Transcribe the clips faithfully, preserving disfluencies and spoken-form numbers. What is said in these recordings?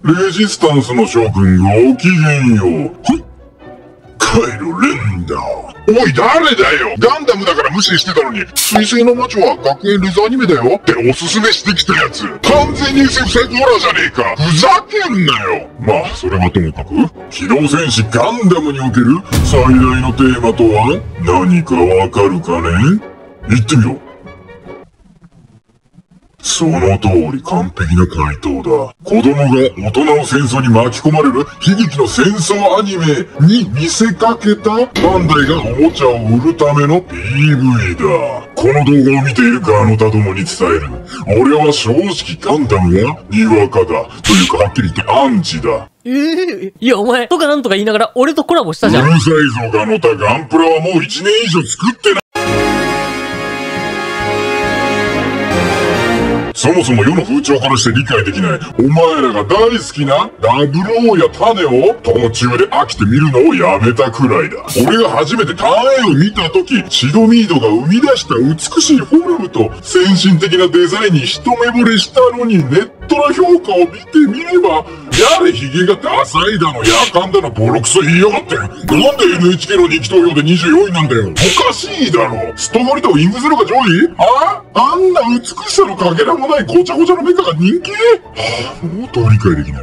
レジスタンスの諸君ごきげんよう。はい。カイロ・レンだ。おい、誰だよ。ガンダムだから無視してたのに、水星の魔女は学園レザーアニメだよっておすすめしてきたやつ。完全に エスエフ サイコホラーじゃねえか。ふざけんなよ。まあ、それはともかく、機動戦士ガンダムにおける最大のテーマとは何かわかるかね？言ってみろ。その通り完璧な回答だ。子供が大人の戦争に巻き込まれる悲劇の戦争アニメに見せかけたバンダイがおもちゃを売るための ピーブイ だ。この動画を見ている側の他どもに伝える。俺は正直ガンダムはにわかだ。というかはっきり言ってアンチだ。 ええー、いやお前とかなんとか言いながら俺とコラボしたじゃん。 うるさいぞガノタ。ガンプラはもういちねん以上作ってない。そもそも世の風潮からして理解できない。お前らが大好きなダブルオーや種を途中で飽きて見るのをやめたくらいだ。俺が初めてターン A を見たとき、シドミードが生み出した美しいフォルムと先進的なデザインに一目惚れしたのに、ネットの評価を見てみれば、やれヒゲがダサいだの、やかんだの、ボロクソ言いやがって。なんで エヌエイチケー の人気投票でにじゅうよんいなんだよ。おかしいだろ。ストゴリとウィングゼロが上位？ああんな美しさのかけらもないごちゃごちゃのメカが人気？はぁ、もっと理解できない。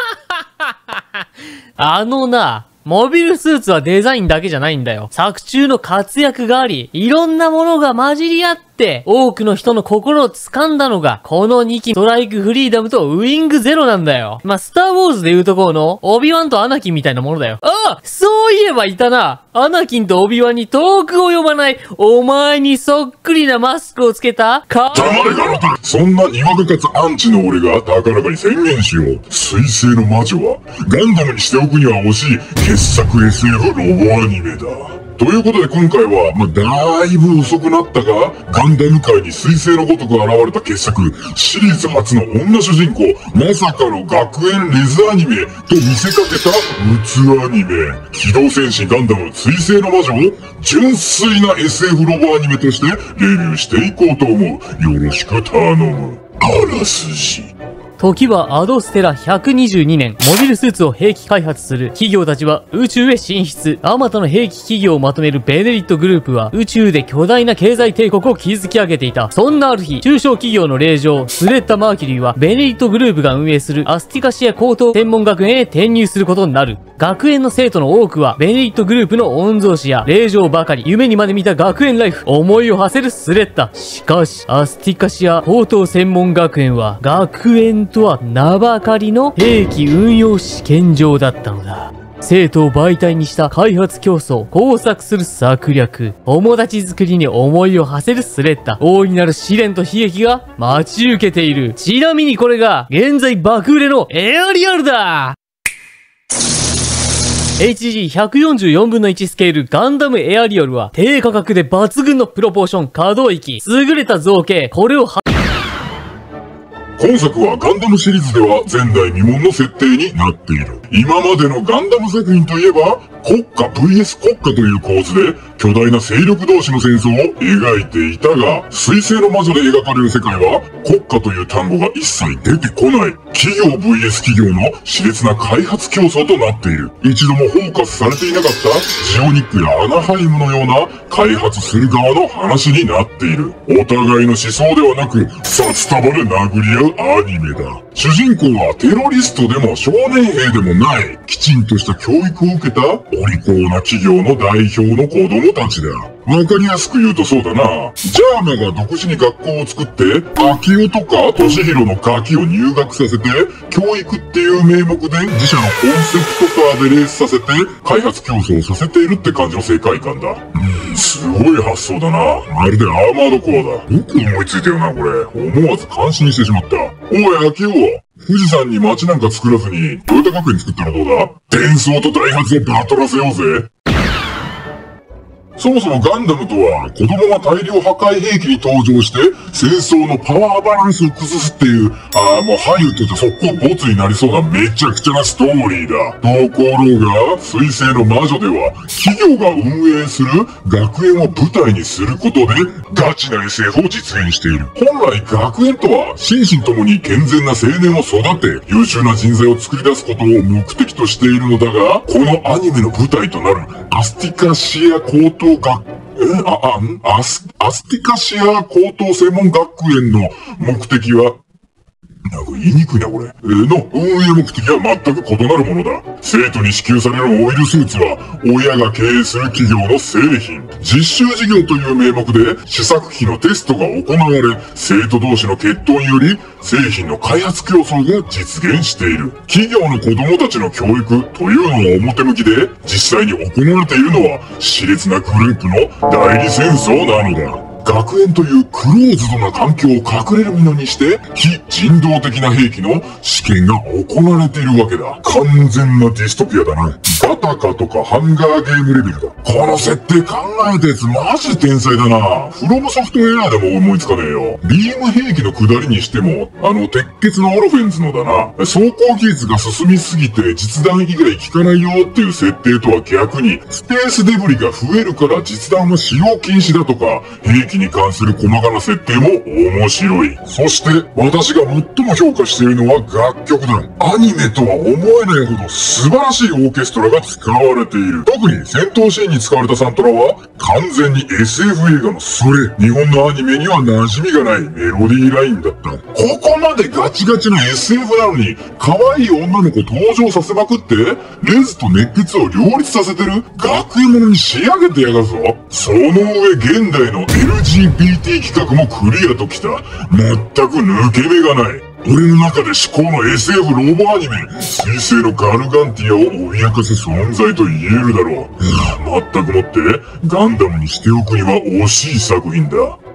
あのな、モビルスーツはデザインだけじゃないんだよ。作中の活躍があり、いろんなものが混じり合って、多くの人の心を掴んだのが、このにき、ストライクフリーダムとウィングゼロなんだよ。まあ、スターウォーズでいうところの、オビワンとアナキンみたいなものだよ。ああ、そういえばいたな。アナキンとオビワンに遠く及ばない、お前にそっくりなマスクをつけた、か、 黙れガロタ。そんなにわかかつアンチの俺が高らかに宣言しよう。水星の魔女は、ガンダムにしておくには惜しい、傑作 エスエフ ロボアニメだ。ということで今回は、まあ、だいぶ遅くなったが、ガンダム界に彗星のごとく現れた傑作、シリーズ初の女主人公、まさかの学園レズアニメと見せかけたうつアニメ。機動戦士ガンダム彗星の魔女を純粋な エスエフ ロボアニメとしてレビューしていこうと思う。よろしく頼む。あらすじ。 時はアドステラひゃくにじゅうにねん、モビルスーツを兵器開発する企業たちは宇宙へ進出。あまたの兵器企業をまとめるベネリットグループは宇宙で巨大な経済帝国を築き上げていた。そんなある日、中小企業の令嬢、スレッタ・マーキュリーはベネリットグループが運営するアスティカシア高等専門学園へ転入することになる。学園の生徒の多くはベネリットグループの御曹司や令嬢ばかり。夢にまで見た学園ライフ、思いを馳せるスレッタ。しかし、アスティカシア高等専門学園は学園とは名ばかりの兵器運用試験場だったのだ。生徒を媒体にした開発競争、工作する策略、友達作りに思いを馳せるスレッタ。大いなる試練と悲劇が待ち受けている。ちなみにこれが現在爆売れのエアリアルだ。エイチジーひゃくよんじゅうよんぶんのいち スケールガンダムエアリアルは低価格で抜群のプロポーション、可動域、優れた造形、これをは今作はガンダムシリーズでは前代未聞の設定になっている。今までのガンダム作品といえば、国家 ブイエス 国家という構図で巨大な勢力同士の戦争を描いていたが、水星の魔女で描かれる世界は国家という単語が一切出てこない。企業 ブイエス 企業の熾烈な開発競争となっている。一度もフォーカスされていなかったジオニックやアナハイムのような開発する側の話になっている。お互いの思想ではなく、札束で殴り合うアニメだ。主人公はテロリストでも少年兵でもない、きちんとした教育を受けたお利口な企業の代表の子供たちだ。わかりやすく言うとそうだな。ジャーマが独自に学校を作って、秋代とかトシヒロのガキを入学させて、教育っていう名目で自社のコンセプトカーでレースさせて、開発競争をさせているって感じの世界観だ。うん、すごい発想だな。まるでアーマードコアだ。よく思いついたよな、これ。思わず感心してしまった。おい、秋代。富士山に街なんか作らずに、トヨタ学園作ったらどうだ？伝送とダイハツをバトらせようぜ。 そもそもガンダムとは、子供が大量破壊兵器に登場して、戦争のパワーバランスを崩すっていう、ああ、もうハリウッドと速攻ボツになりそうなめちゃくちゃなストーリーだ。ところが、水星の魔女では、企業が運営する学園を舞台にすることで、ガチな エスエフ を実現している。本来学園とは、心身ともに健全な青年を育て、優秀な人材を作り出すことを目的としているのだが、このアニメの舞台となる、アスティカシア高等学、えあ、あ、んアス、アスティカシア高等専門学園の目的は、なんか言いにくいな、これ。えー、の運営目的は全く異なるものだ。生徒に支給されるオイルスーツは、親が経営する企業の製品。実習事業という名目で、試作機のテストが行われ、生徒同士の決闘により、製品の開発競争が実現している。企業の子供たちの教育というのは表向きで、実際に行われているのは、熾烈なグループの代理戦争なのだ。学園というクローズドな環境を隠れるものにして、非人道的な兵器の試験が行われているわけだ。完全なディストピアだな。ガタカとかハンガーゲームレベルだ。この設定考えたやつマジで天才だな。フロムソフトウェアでも思いつかねえよ。ビーム兵器の下りにしても、あの、鉄血のオロフェンズのだな。走行技術が進みすぎて実弾以外効かないよっていう設定とは逆に、スペースデブリが増えるから実弾は使用禁止だとか、兵器に関する細かな設定も面白い。そして、私が最も評価しているのは楽曲だ。アニメとは思えないほど素晴らしいオーケストラが使われている。特に戦闘シーンに使われたサントラは、完全に エスエフ 映画のそれ。日本のアニメには馴染みがないメロディーラインだった。ここまでガチガチな エスエフ なのに、可愛い女の子登場させまくって、レズと熱血を両立させてる学園ものに仕上げてやがるぞ。その上現代の エルジービーティー 企画もクリアときた。全く抜け目がない。俺の中で至高の エスエフ ロボアニメ、水星のガルガンティアを脅かす存在と言えるだろう。まったくもって、ガンダムにしておくには惜しい作品だ。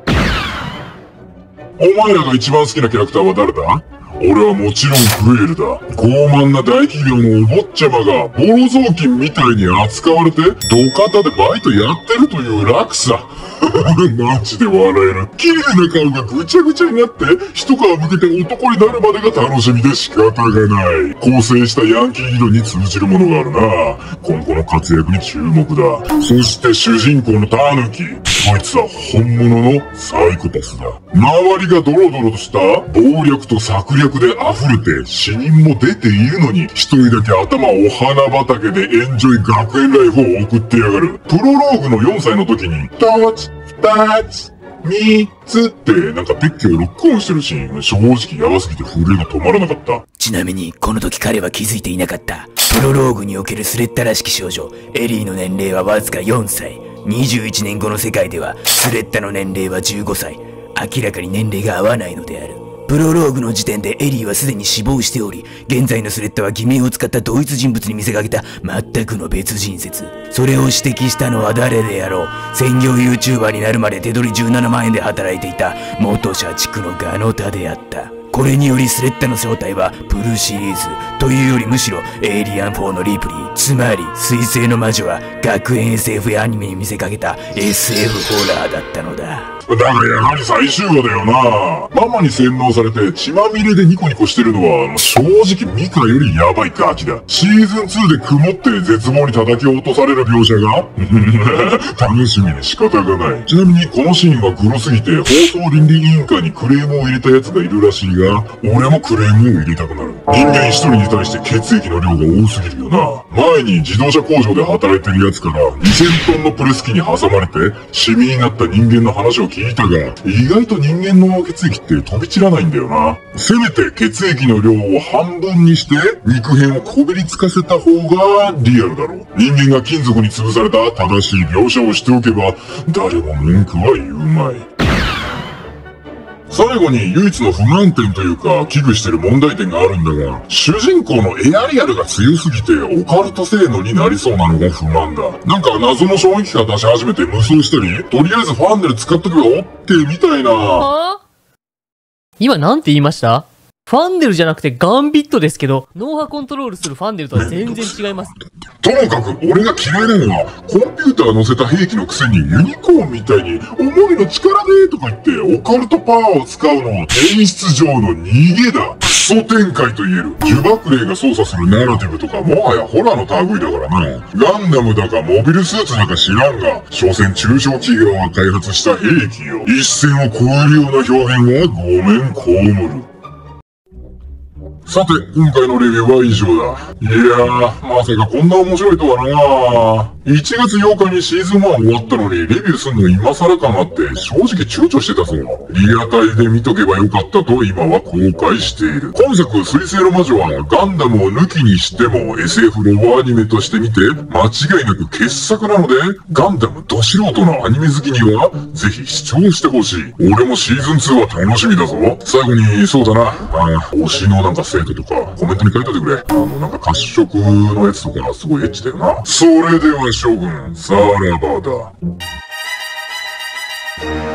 お前らが一番好きなキャラクターは誰だ？俺はもちろんグエルだ。傲慢な大企業のお坊ちゃまが、ボロ雑巾みたいに扱われて、土方でバイトやってるという楽さ。マジで笑える。綺麗な顔がぐちゃぐちゃになって、一皮向けて男になるまでが楽しみで仕方がない。構成したヤンキー議論に通じるものがあるな。今後の活躍に注目だ。そして主人公のタヌキ。こいつは本物のサイコパスだ。周りがドロドロとした暴力と策略で溢れて死人も出ているのに、一人だけ頭お花畑でエンジョイ学園ライフを送ってやがる。プロローグのよんさいの時に、タッチ、二つ、三つってなんかペッキをロックオンしてるシーン、正直やばすぎて震えが止まらなかった。 ちなみに、この時彼は気づいていなかった。プロローグにおけるスレッタらしき少女、エリーの年齢はわずかよんさい。にじゅういちねんごの世界では、スレッタの年齢はじゅうごさい。明らかに年齢が合わないのである。プロローグの時点でエリーはすでに死亡しており、現在のスレッタは偽名を使った同一人物に見せかけた全くの別人説。それを指摘したのは誰であろう。専業 YouTuber になるまで手取りじゅうななまんえんで働いていた元社畜のガノタであった。これによりスレッタの正体はプルシリーズというよりむしろエイリアンフォーのリプリー。つまり水星の魔女は学園 エスエフ やアニメに見せかけた エスエフ ホラーだったのだ。 だがやはり最終話だよな。ママに洗脳されて血まみれでニコニコしてるのは正直ミカよりヤバいガキだ。シーズンツーで曇って絶望に叩き落とされる描写が楽しみで仕方がない。ちなみにこのシーンはグロすぎて放送倫理委員会にクレームを入れた奴がいるらしいが、俺もクレームを入れたくなる。人間一人に対して血液の量が多すぎるよな。前に自動車工場で働いてる奴からにせんトンのプレス機に挟まれてシミになった人間の話を聞いたが、意外と人間の血液って飛び散らないんだよな。せめて血液の量を半分にして肉片をこびりつかせた方がリアルだろう。人間が金属に潰された正しい描写をしておけば誰も文句は言うまい。最後に唯一の不満点というか危惧してる問題点があるんだが、主人公のエアリアルが強すぎてオカルト性能になりそうなのが不満だ。なんか謎の衝撃波出し始めて無双したり、とりあえずファンネル使っとけばおってみたいな。 はぁ？今なんて言いました？ファンネルじゃなくてガンビットですけど、脳波コントロールするファンネルとは全然違います。 ともかく、俺が嫌いなのは、コンピューター乗せた兵器のくせにユニコーンみたいに、思いの力でとか言って、オカルトパワーを使うのは、演出上の逃げだ。クソ展開と言える。呪縛霊が操作するナラティブとか、もはやホラーの類だからな。ガンダムだかモビルスーツだか知らんが、所詮中小企業が開発した兵器よ。一線を越えるような表現はごめん被る。さて、今回のレビューは以上だ。いやー、まさかこんな面白いとはな。いちがつようかにシーズンワン終わったのに、レビューすんの今更かなって、正直躊躇してたぞ。リアタイで見とけばよかったと今は後悔している。今作、水星の魔女は、ガンダムを抜きにしても エスエフ ロボアニメとして見て、間違いなく傑作なので、ガンダムど素人のアニメ好きには、ぜひ視聴してほしい。俺もシーズンツーは楽しみだぞ。最後に、そうだな、あ推しのなんか生徒とか、コメントに書いといてくれ。あの、なんか褐色のやつとか、すごいエッチだよな。それでは、将軍、さらばだ。